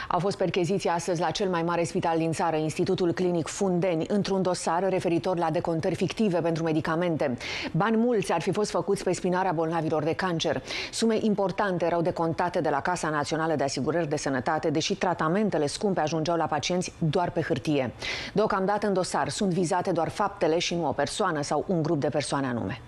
Au fost percheziții astăzi la cel mai mare spital din țară, Institutul Clinic Fundeni, într-un dosar referitor la decontări fictive pentru medicamente. Bani mulți ar fi fost făcuți pe spinarea bolnavilor de cancer. Sume importante erau decontate de la Casa Națională de Asigurări de Sănătate, deși tratamentele scumpe ajungeau la pacienți doar pe hârtie. Deocamdată în dosar sunt vizate doar faptele și nu o persoană sau un grup de persoane anume.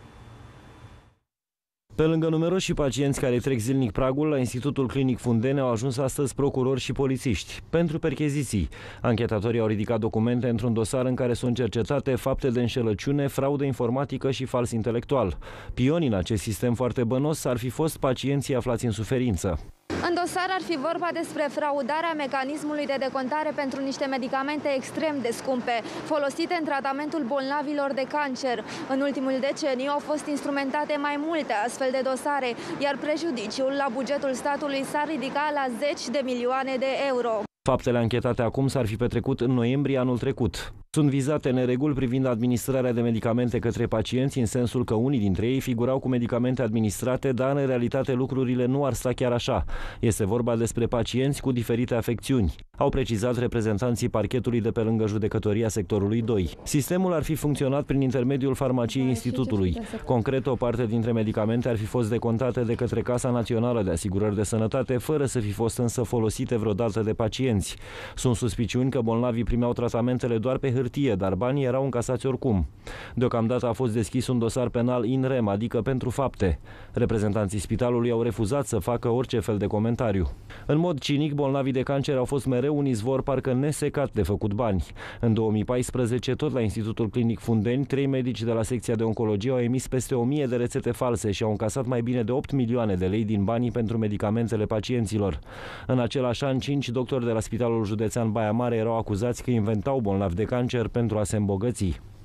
Pe lângă numeroși pacienți care trec zilnic pragul, la Institutul Clinic Fundeni au ajuns astăzi procurori și polițiști pentru percheziții. Anchetatorii au ridicat documente într-un dosar în care sunt cercetate fapte de înșelăciune, fraudă informatică și fals intelectual. Pionii în acest sistem foarte bănos ar fi fost pacienții aflați în suferință. În dosar ar fi vorba despre fraudarea mecanismului de decontare pentru niște medicamente extrem de scumpe, folosite în tratamentul bolnavilor de cancer. În ultimul deceniu au fost instrumentate mai multe astfel de dosare, iar prejudiciul la bugetul statului s-ar ridica la 10 de milioane de euro. Faptele anchetate acum s-ar fi petrecut în noiembrie anul trecut. Sunt vizate nereguli privind administrarea de medicamente către pacienți, în sensul că unii dintre ei figurau cu medicamente administrate, dar în realitate lucrurile nu ar sta chiar așa. Este vorba despre pacienți cu diferite afecțiuni, au precizat reprezentanții parchetului de pe lângă judecătoria sectorului 2. Sistemul ar fi funcționat prin intermediul farmaciei Institutului. Concret, o parte dintre medicamente ar fi fost decontate de către Casa Națională de Asigurări de Sănătate, fără să fi fost însă folosite vreodată de pacienți. Sunt suspiciuni că bolnavii primeau tratamentele doar pe hârtie, dar banii erau încasați oricum. Deocamdată a fost deschis un dosar penal in rem, adică pentru fapte. Reprezentanții spitalului au refuzat să facă orice fel de comentariu. În mod cinic, bolnavii de cancer au fost mereu un izvor parcă nesecat de făcut bani. În 2014, tot la Institutul Clinic Fundeni, 3 medici de la secția de oncologie au emis peste 1000 de rețete false și au încasat mai bine de 8 milioane de lei din banii pentru medicamentele pacienților. În același an, 5 doctori de la Spitalul Județean Baia Mare erau acuzați că inventau bolnavi de cancer pentru a se îmbogăți.